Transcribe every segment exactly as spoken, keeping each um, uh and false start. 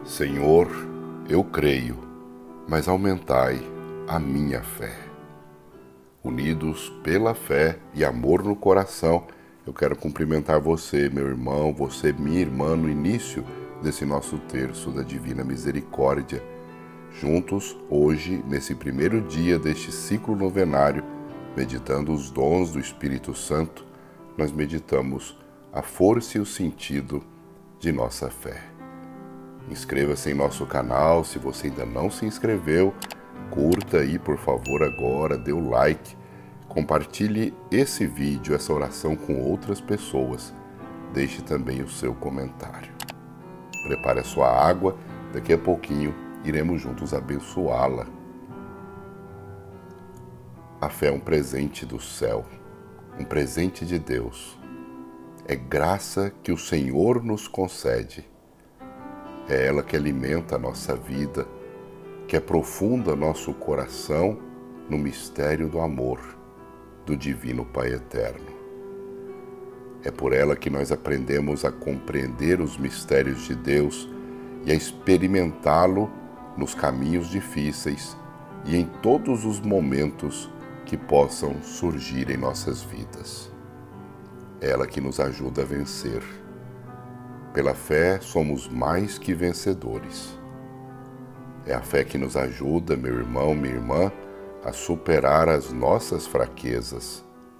Senhor, eu creio, mas aumentai a minha fé. Unidos pela fé e amor no coração, eu quero cumprimentar você, meu irmão, você, minha irmã, no início desse nosso terço da Divina Misericórdia. Juntos, hoje, nesse primeiro dia deste ciclo novenário, meditando os dons do Espírito Santo, nós meditamos a força e o sentido de nossa fé. Inscreva-se em nosso canal, se você ainda não se inscreveu, curta aí por favor agora, dê o like, compartilhe esse vídeo, essa oração com outras pessoas, deixe também o seu comentário. Prepare a sua água, daqui a pouquinho iremos juntos abençoá-la. A fé é um presente do céu, um presente de Deus. É graça que o Senhor nos concede. É ela que alimenta a nossa vida, que aprofunda nosso coração no mistério do amor do Divino Pai Eterno. É por ela que nós aprendemos a compreender os mistérios de Deus e a experimentá-lo nos caminhos difíceis e em todos os momentos que possam surgir em nossas vidas. É ela que nos ajuda a vencer. Pela fé, somos mais que vencedores. É a fé que nos ajuda, meu irmão, minha irmã, a superar as nossas fraquezas.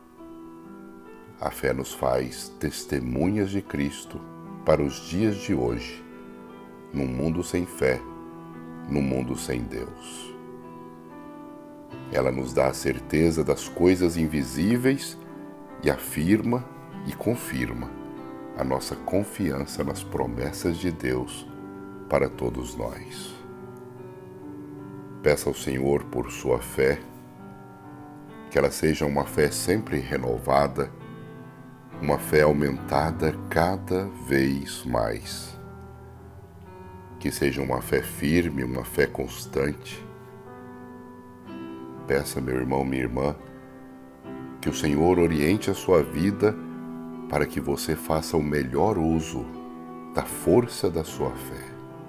A fé nos faz testemunhas de Cristo para os dias de hoje, num mundo sem fé, num mundo sem Deus. Ela nos dá a certeza das coisas invisíveis e afirma e confirma a nossa confiança nas promessas de Deus para todos nós. Peça ao Senhor por sua fé, que ela seja uma fé sempre renovada, uma fé aumentada cada vez mais. Que seja uma fé firme, uma fé constante. Peça, meu irmão, minha irmã, que o Senhor oriente a sua vida para que você faça o melhor uso da força da sua fé.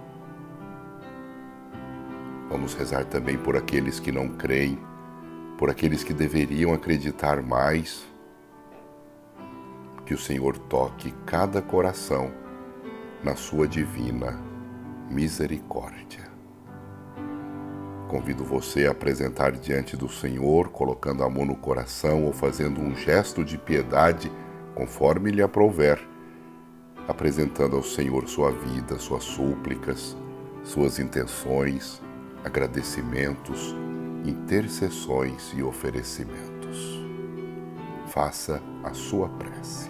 Vamos rezar também por aqueles que não creem, por aqueles que deveriam acreditar mais. Que o Senhor toque cada coração na sua divina misericórdia. Convido você a apresentar diante do Senhor, colocando a mão no coração ou fazendo um gesto de piedade, conforme lhe aprouver, apresentando ao Senhor sua vida, suas súplicas, suas intenções, agradecimentos, intercessões e oferecimentos. Faça a sua prece.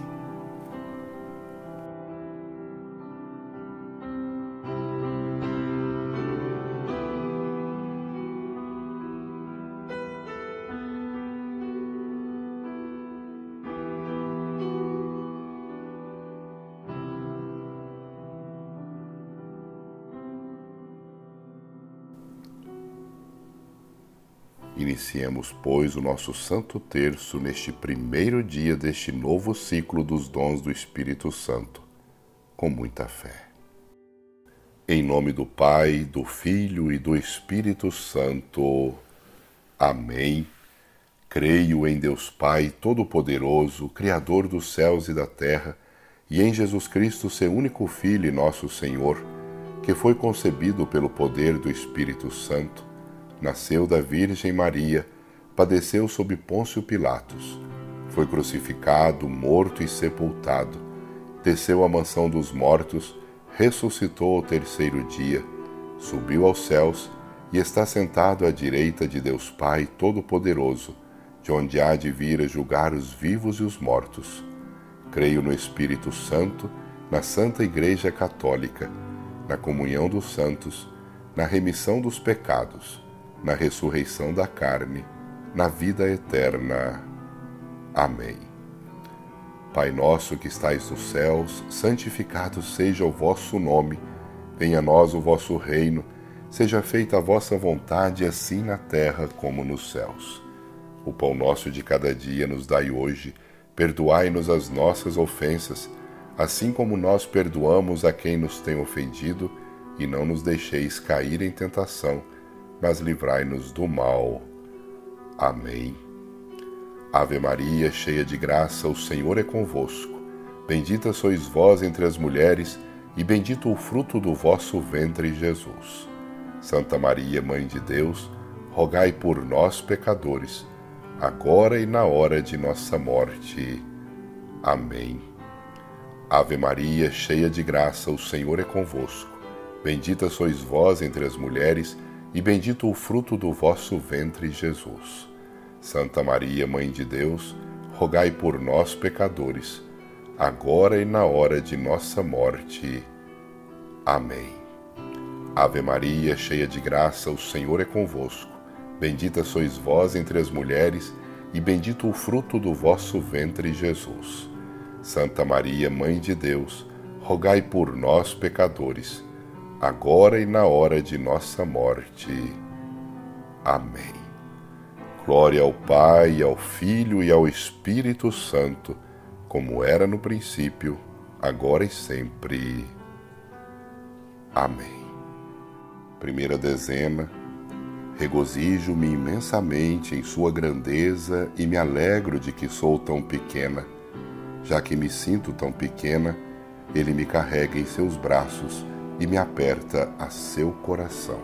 Iniciemos, pois, o nosso Santo Terço neste primeiro dia deste novo ciclo dos dons do Espírito Santo, com muita fé. Em nome do Pai, do Filho e do Espírito Santo. Amém. Creio em Deus Pai Todo-Poderoso, Criador dos céus e da terra, e em Jesus Cristo, seu único Filho e nosso Senhor, que foi concebido pelo poder do Espírito Santo, nasceu da Virgem Maria, padeceu sob Pôncio Pilatos, foi crucificado, morto e sepultado, desceu à mansão dos mortos, ressuscitou ao terceiro dia, subiu aos céus e está sentado à direita de Deus Pai Todo-Poderoso, de onde há de vir a julgar os vivos e os mortos. Creio no Espírito Santo, na Santa Igreja Católica, na comunhão dos santos, na remissão dos pecados, na ressurreição da carne, na vida eterna. Amém. Pai nosso que estais nos céus, santificado seja o vosso nome, venha a nós o vosso reino, seja feita a vossa vontade, assim na terra como nos céus. O pão nosso de cada dia nos dai hoje, perdoai-nos as nossas ofensas, assim como nós perdoamos a quem nos tem ofendido, e não nos deixeis cair em tentação, mas livrai-nos do mal. Amém. Ave Maria, cheia de graça, o Senhor é convosco. Bendita sois vós entre as mulheres, e bendito o fruto do vosso ventre, Jesus. Santa Maria, Mãe de Deus, rogai por nós, pecadores, agora e na hora de nossa morte. Amém. Ave Maria, cheia de graça, o Senhor é convosco. Bendita sois vós entre as mulheres, e bendito o fruto do vosso ventre, Jesus. Santa Maria, Mãe de Deus, rogai por nós, pecadores, agora e na hora de nossa morte. Amém. Ave Maria, cheia de graça, o Senhor é convosco. Bendita sois vós entre as mulheres, e bendito o fruto do vosso ventre, Jesus. Santa Maria, Mãe de Deus, rogai por nós, pecadores, agora e na hora de nossa morte. Amém. Glória ao Pai, ao Filho e ao Espírito Santo, como era no princípio, agora e sempre. Amém. Primeira dezena. Regozijo-me imensamente em sua grandeza e me alegro de que sou tão pequena. Já que me sinto tão pequena, ele me carrega em seus braços e me aperta a seu coração.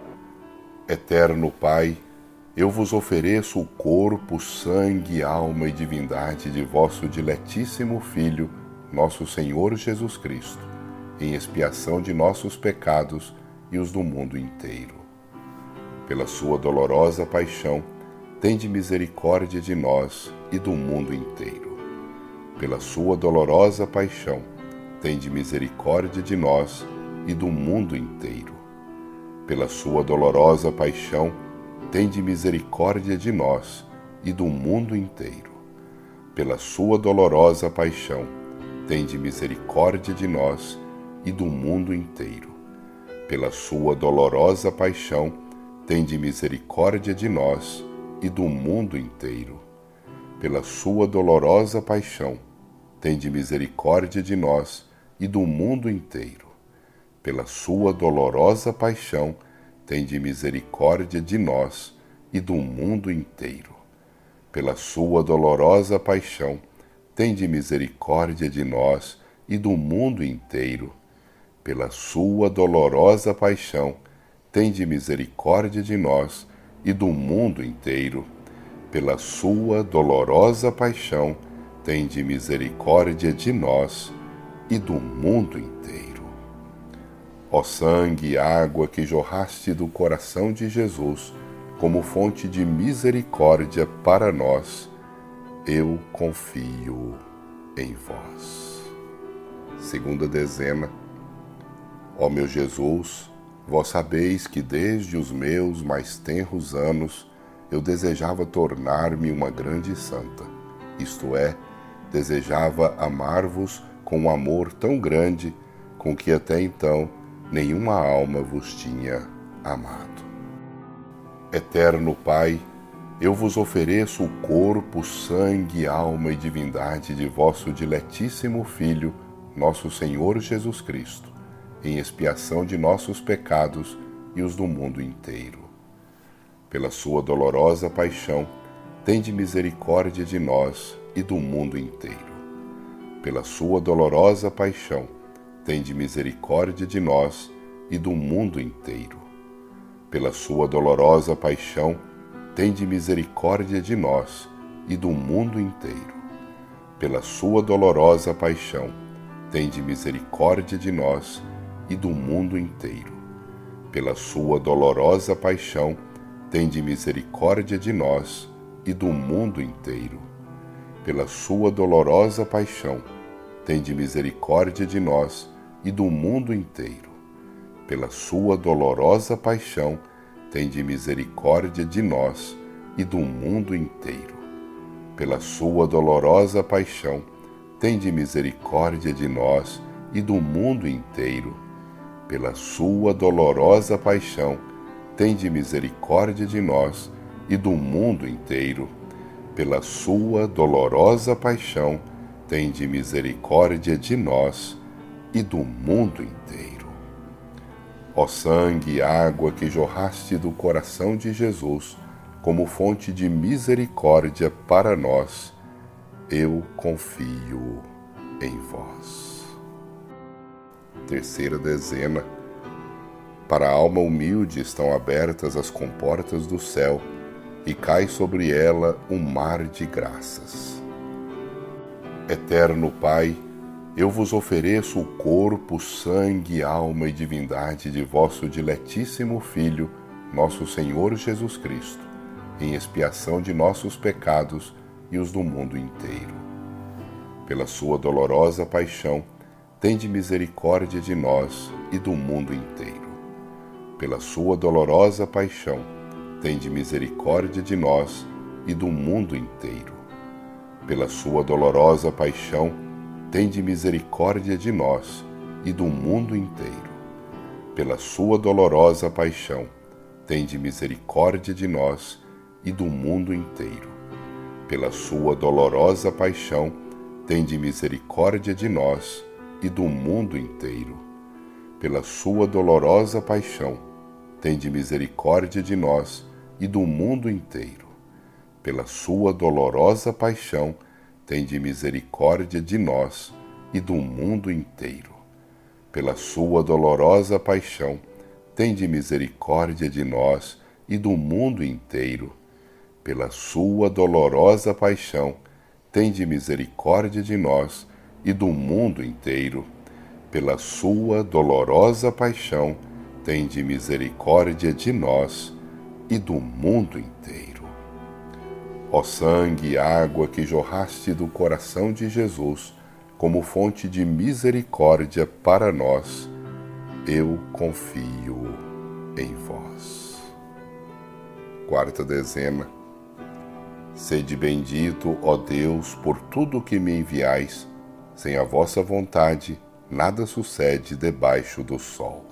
Eterno Pai, eu vos ofereço o corpo, sangue, alma e divindade de vosso diletíssimo Filho, nosso Senhor Jesus Cristo, em expiação de nossos pecados e os do mundo inteiro. Pela sua dolorosa paixão, tende misericórdia de nós e do mundo inteiro. Pela sua dolorosa paixão, tende misericórdia de nós e do mundo inteiro. Pela sua dolorosa paixão, tende misericórdia de nós e do mundo inteiro. Pela sua dolorosa paixão, tende misericórdia de nós e do mundo inteiro. Pela sua dolorosa paixão, tende misericórdia de nós e do mundo inteiro. Pela sua dolorosa paixão, tende misericórdia de nós e do mundo inteiro. Pela sua dolorosa paixão, tende misericórdia de nós e do mundo inteiro. Pela sua dolorosa paixão, tende misericórdia de nós e do mundo inteiro. Pela sua dolorosa paixão, tende misericórdia de nós e do mundo inteiro. Pela sua dolorosa paixão, tende misericórdia de nós e do mundo inteiro. Ó sangue e água que jorraste do coração de Jesus como fonte de misericórdia para nós, eu confio em vós. Segunda dezena. Ó meu Jesus, vós sabeis que desde os meus mais tenros anos eu desejava tornar-me uma grande santa, isto é, desejava amar-vos com um amor tão grande com que até então nenhuma alma vos tinha amado. Eterno Pai, eu vos ofereço o corpo, sangue, alma e divindade de vosso diletíssimo Filho, nosso Senhor Jesus Cristo, em expiação de nossos pecados e os do mundo inteiro. Pela sua dolorosa paixão, tende misericórdia de nós e do mundo inteiro. Pela sua dolorosa paixão, tende misericórdia de nós e do mundo inteiro. Pela sua dolorosa paixão, tende misericórdia de nós e do mundo inteiro. Pela sua dolorosa paixão, tende misericórdia de nós e do mundo inteiro. Pela sua dolorosa paixão, tende misericórdia de nós e do mundo inteiro. Pela sua dolorosa paixão, tende misericórdia de nós e do mundo inteiro. Pela sua dolorosa paixão, tende misericórdia de nós e do mundo inteiro. Pela sua dolorosa paixão, tende misericórdia de nós e do mundo inteiro. Pela sua dolorosa paixão, tende misericórdia de nós e do mundo inteiro. Pela sua dolorosa paixão, tende misericórdia de nós e do mundo inteiro. Ó sangue e água que jorraste do coração de Jesus como fonte de misericórdia para nós, eu confio em vós. Terceira dezena. Para a alma humilde estão abertas as comportas do céu e cai sobre ela um mar de graças. Eterno Pai, eu vos ofereço o corpo, sangue, alma e divindade de vosso diletíssimo Filho, nosso Senhor Jesus Cristo, em expiação de nossos pecados e os do mundo inteiro. Pela sua dolorosa paixão, tende misericórdia de nós e do mundo inteiro. Pela sua dolorosa paixão, tende misericórdia de nós e do mundo inteiro. Pela sua dolorosa paixão, tende misericórdia de nós e do mundo inteiro. Pela sua dolorosa paixão, tende misericórdia de nós e do mundo inteiro. Pela sua dolorosa paixão, tende misericórdia de nós e do mundo inteiro. Pela sua dolorosa paixão, tende misericórdia de nós e do mundo inteiro. Pela sua dolorosa paixão, tende misericórdia de nós e do mundo inteiro. Pela sua dolorosa paixão, tende misericórdia de nós e do mundo inteiro. Pela sua dolorosa paixão, tende misericórdia de nós e do mundo inteiro. Pela sua dolorosa paixão, tende misericórdia de nós e do mundo inteiro. Ó sangue e água que jorraste do coração de Jesus como fonte de misericórdia para nós, eu confio em vós. Quarta dezena. Sede bendito, ó Deus, por tudo o que me enviais. Sem a vossa vontade, nada sucede debaixo do sol.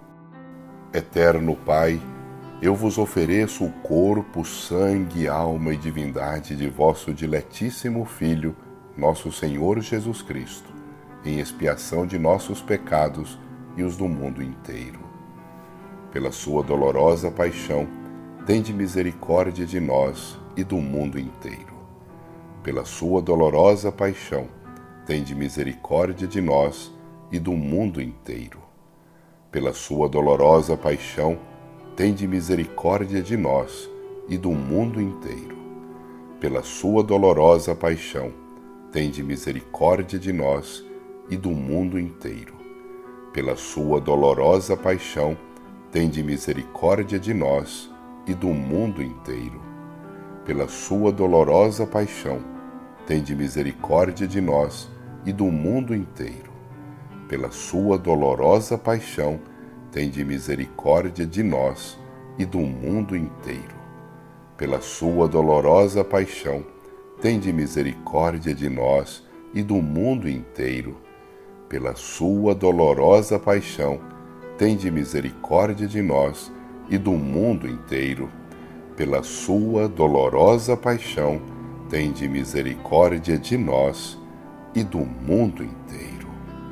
Eterno Pai, eu vos ofereço o corpo, sangue, alma e divindade de vosso diletíssimo Filho, nosso Senhor Jesus Cristo, em expiação de nossos pecados e os do mundo inteiro. Pela sua dolorosa paixão, tende misericórdia de nós e do mundo inteiro. Pela sua dolorosa paixão, tende misericórdia de nós e do mundo inteiro. Pela sua dolorosa paixão, tende misericórdia de nós e do mundo inteiro. Pela sua dolorosa paixão, tende misericórdia de nós e do mundo inteiro. Pela sua dolorosa paixão, tende misericórdia de nós e do mundo inteiro. Pela sua dolorosa paixão, tende misericórdia de nós e do mundo inteiro. Pela sua dolorosa paixão, tende misericórdia de nós e do mundo inteiro. Pela sua dolorosa paixão, tende misericórdia de nós e do mundo inteiro. Pela sua dolorosa paixão, tende misericórdia de nós e do mundo inteiro. Pela sua dolorosa paixão, tende misericórdia de nós e do mundo inteiro.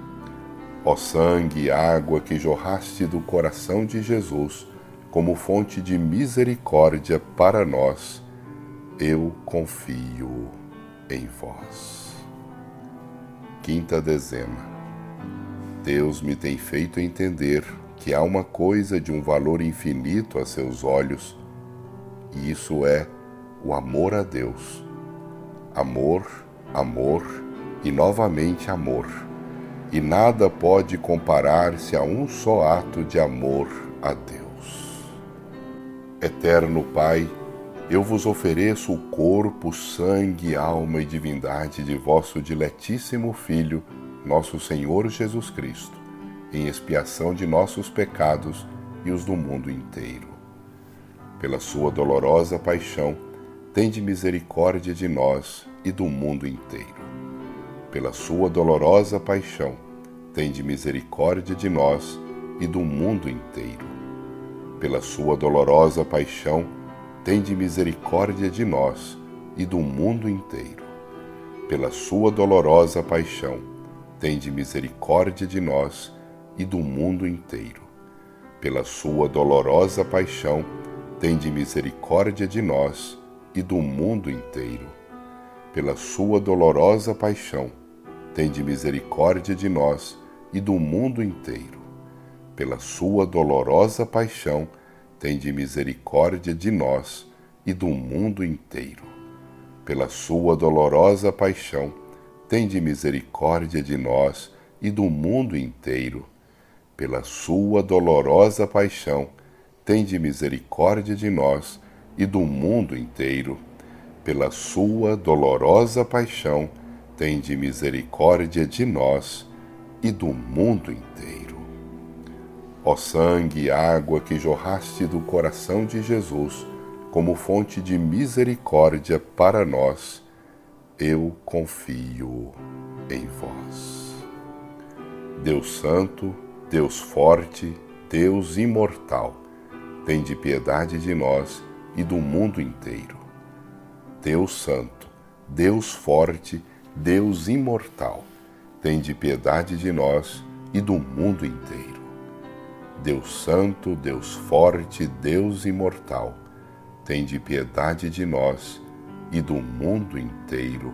Ó sangue e água que jorraste do coração de Jesus como fonte de misericórdia para nós, eu confio em vós. Quinta dezena. Deus me tem feito entender que há uma coisa de um valor infinito a seus olhos, e isso é o amor a Deus. Amor, amor e novamente amor. E nada pode comparar-se a um só ato de amor a Deus. Eterno Pai, eu vos ofereço o corpo, sangue, alma e divindade de vosso diletíssimo Filho, nosso Senhor Jesus Cristo, em expiação de nossos pecados e os do mundo inteiro. Pela sua dolorosa paixão, tende misericórdia de nós e do mundo inteiro. Pela sua dolorosa paixão, tende misericórdia de nós e do mundo inteiro. Pela sua dolorosa paixão, tende misericórdia de nós e do mundo inteiro. Pela sua dolorosa paixão, tende misericórdia de nós e do mundo inteiro. pela sua dolorosa paixão, tende misericórdia de nós e do mundo inteiro. Pela sua dolorosa paixão, tende misericórdia de nós e do mundo inteiro. Pela sua dolorosa paixão, tende misericórdia de nós e do mundo inteiro. Pela sua dolorosa paixão, tende misericórdia de nós e do mundo inteiro. Pela sua dolorosa paixão, tende misericórdia de nós e do mundo inteiro. Pela sua dolorosa paixão, tende misericórdia de nós e do mundo inteiro. Ó sangue e água que jorraste do coração de Jesus como fonte de misericórdia para nós, eu confio em vós. Deus Santo, Deus Forte, Deus Imortal, tende piedade de nós e do mundo inteiro. Deus Santo, Deus Forte, Deus Imortal, tende piedade de nós e do mundo inteiro. Deus Santo, Deus Forte, Deus Imortal, tende piedade de nós e do mundo inteiro.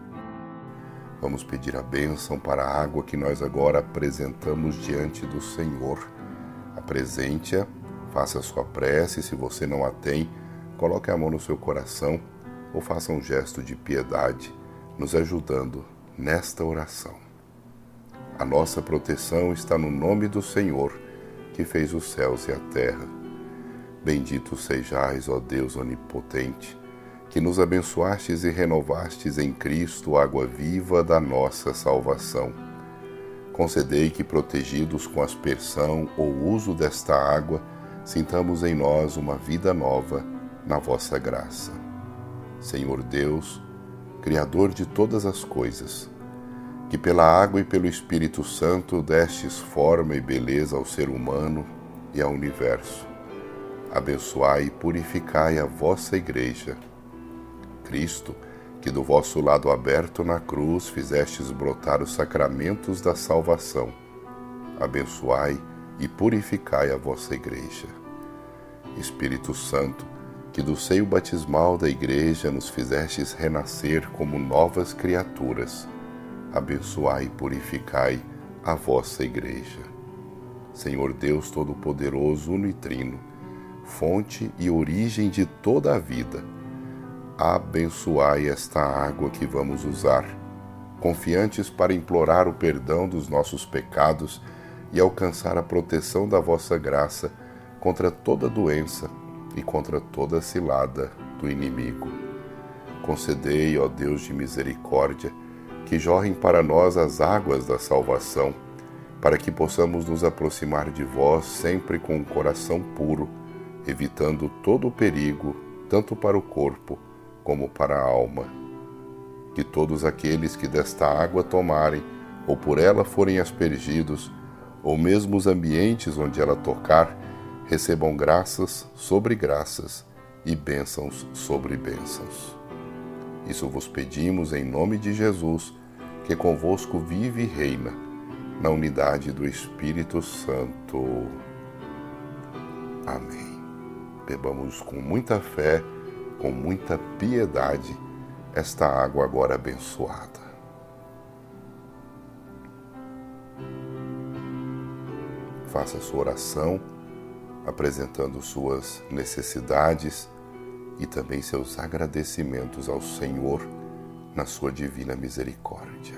Vamos pedir a bênção para a água que nós agora apresentamos diante do Senhor. Apresente-a, faça a sua prece. Se você não a tem, coloque a mão no seu coração ou faça um gesto de piedade, nos ajudando nesta oração. A nossa proteção está no nome do Senhor, que fez os céus e a terra. Bendito sejais, ó Deus onipotente, que nos abençoastes e renovastes em Cristo a água viva da nossa salvação. Concedei que, protegidos com aspersão ou uso desta água, sintamos em nós uma vida nova na vossa graça. Senhor Deus, Criador de todas as coisas, que pela água e pelo Espírito Santo destes forma e beleza ao ser humano e ao universo, abençoai e purificai a vossa Igreja. Cristo, que do vosso lado aberto na cruz fizestes brotar os sacramentos da salvação, abençoai e purificai a vossa Igreja. Espírito Santo, que do seio batismal da Igreja nos fizestes renascer como novas criaturas, abençoai e purificai a vossa Igreja. Senhor Deus Todo-Poderoso, Uno e Trino, fonte e origem de toda a vida, abençoai esta água que vamos usar, confiantes para implorar o perdão dos nossos pecados e alcançar a proteção da vossa graça contra toda doença e contra toda cilada do inimigo. Concedei, ó Deus de misericórdia, que jorrem para nós as águas da salvação, para que possamos nos aproximar de vós sempre com um coração puro, evitando todo o perigo, tanto para o corpo como para a alma. Que todos aqueles que desta água tomarem, ou por ela forem aspergidos, ou mesmo os ambientes onde ela tocar, recebam graças sobre graças e bênçãos sobre bênçãos. Isso vos pedimos em nome de Jesus, que convosco vive e reina, na unidade do Espírito Santo. Amém. Bebamos com muita fé, com muita piedade, esta água agora abençoada. Faça sua oração, apresentando suas necessidades e também seus agradecimentos ao Senhor na sua divina misericórdia.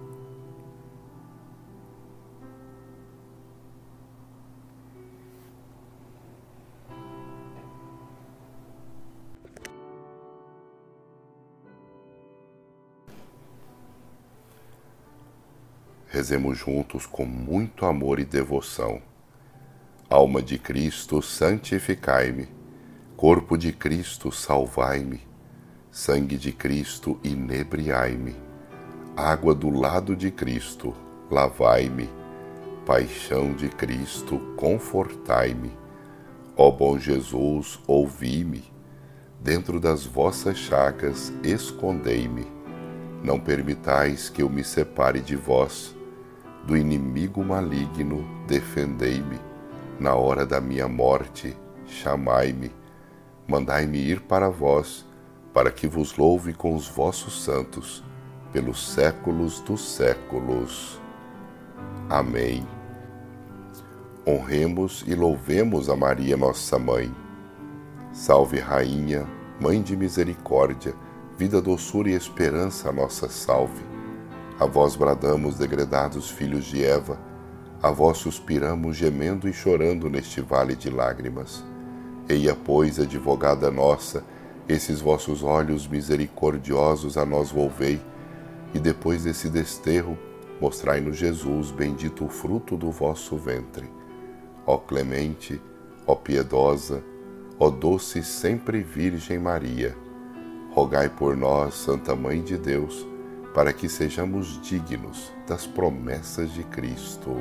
Rezemos juntos com muito amor e devoção. Alma de Cristo, santificai-me. Corpo de Cristo, salvai-me. Sangue de Cristo, inebriai-me. Água do lado de Cristo, lavai-me. Paixão de Cristo, confortai-me. Ó bom Jesus, ouvi-me. Dentro das vossas chagas, escondei-me. Não permitais que eu me separe de vós. Do inimigo maligno, defendei-me. Na hora da minha morte, chamai-me, mandai-me ir para vós, para que vos louve com os vossos santos, pelos séculos dos séculos. Amém. Honremos e louvemos a Maria, nossa Mãe. Salve, Rainha, Mãe de misericórdia, vida, doçura e esperança, nossa salve. A vós bradamos, degredados filhos de Eva, a vós suspiramos, gemendo e chorando neste vale de lágrimas. Eia, pois, advogada nossa, esses vossos olhos misericordiosos a nós volvei, e depois desse desterro, mostrai-nos Jesus, bendito o fruto do vosso ventre. Ó clemente, ó piedosa, ó doce sempre Virgem Maria, rogai por nós, Santa Mãe de Deus, para que sejamos dignos das promessas de Cristo.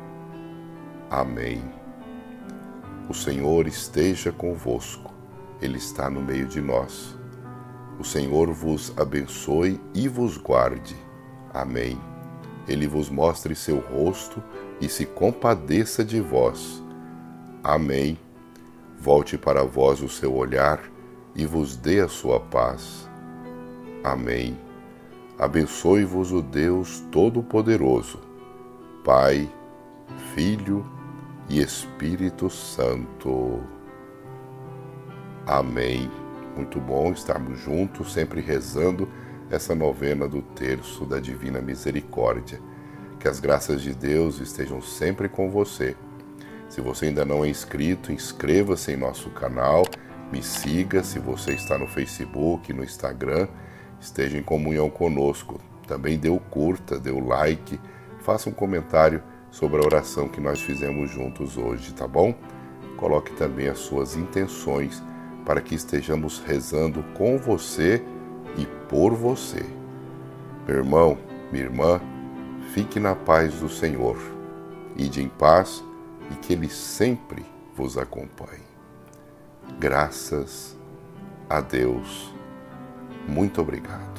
Amém. O Senhor esteja convosco, Ele está no meio de nós. O Senhor vos abençoe e vos guarde. Amém. Ele vos mostre seu rosto e se compadeça de vós. Amém. Volte para vós o seu olhar e vos dê a sua paz. Amém. Abençoe-vos o Deus Todo-Poderoso, Pai, Filho e Espírito Santo. Amém. Muito bom estarmos juntos, sempre rezando essa novena do Terço da Divina Misericórdia. Que as graças de Deus estejam sempre com você. Se você ainda não é inscrito, inscreva-se em nosso canal, me siga. Se você está no Facebook, no Instagram, esteja em comunhão conosco. Também dê o curta, dê o like, faça um comentário sobre a oração que nós fizemos juntos hoje, tá bom? Coloque também as suas intenções para que estejamos rezando com você e por você. Meu irmão, minha irmã, fique na paz do Senhor. Ide em paz e que Ele sempre vos acompanhe. Graças a Deus. Muito obrigado.